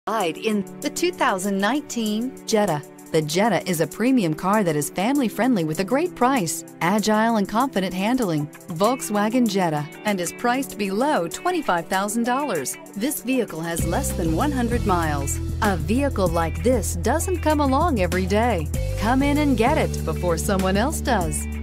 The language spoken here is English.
Ride in the 2019 Jetta. The Jetta is a premium car that is family-friendly with a great price, agile and confident handling. Volkswagen Jetta, and is priced below $25,000. This vehicle has less than 100 miles. A vehicle like this doesn't come along every day. Come in and get it before someone else does.